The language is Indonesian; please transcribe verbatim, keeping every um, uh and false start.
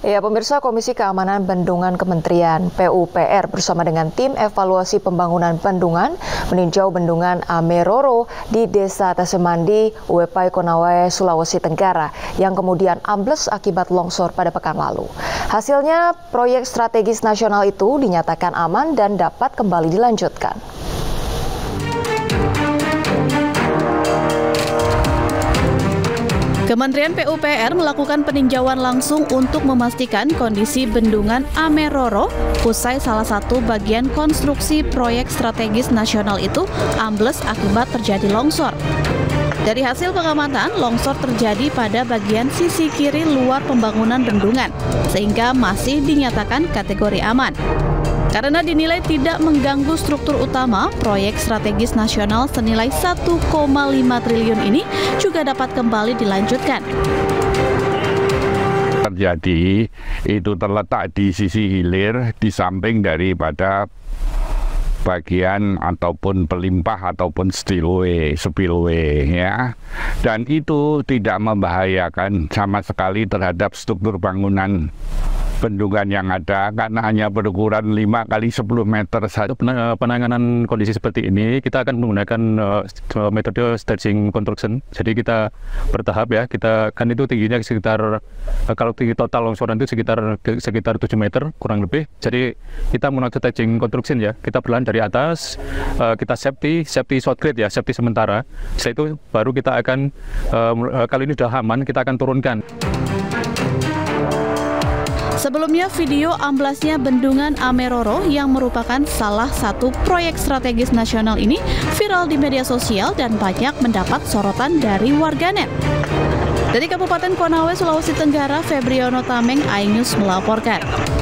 Ya, pemirsa, Komisi Keamanan Bendungan Kementerian P U P R bersama dengan tim evaluasi pembangunan bendungan meninjau bendungan Ameroro di Desa Tasemandi, Uepai, Konawe, Sulawesi Tenggara yang kemudian ambles akibat longsor pada pekan lalu. Hasilnya, proyek strategis nasional itu dinyatakan aman dan dapat kembali dilanjutkan. Kementerian P U P R melakukan peninjauan langsung untuk memastikan kondisi bendungan Ameroro usai salah satu bagian konstruksi proyek strategis nasional itu ambles akibat terjadi longsor. Dari hasil pengamatan, longsor terjadi pada bagian sisi kiri luar pembangunan bendungan, sehingga masih dinyatakan kategori aman. Karena dinilai tidak mengganggu struktur utama, proyek strategis nasional senilai satu koma lima triliun ini juga dapat kembali dilanjutkan. Terjadi itu terletak di sisi hilir di samping daripada bagian ataupun pelimpah ataupun spillway, spillway ya. Dan itu tidak membahayakan sama sekali terhadap struktur bangunan bendungan yang ada karena hanya berukuran lima kali sepuluh meter saja. Penanganan kondisi seperti ini kita akan menggunakan uh, metode staging construction. Jadi kita bertahap ya. Kita kan itu tingginya sekitar uh, kalau tinggi total longsoran itu sekitar sekitar tujuh meter kurang lebih. Jadi kita menggunakan staging construction ya. Kita berlahan dari atas, uh, kita safety, safety short grade ya, safety sementara. Setelah itu baru kita akan uh, kali ini sudah aman, kita akan turunkan. Sebelumnya, video amblasnya bendungan Ameroro yang merupakan salah satu proyek strategis nasional ini viral di media sosial dan banyak mendapat sorotan dari warganet. Dari Kabupaten Konawe, Sulawesi Tenggara, Febriono Tameng, iNews melaporkan.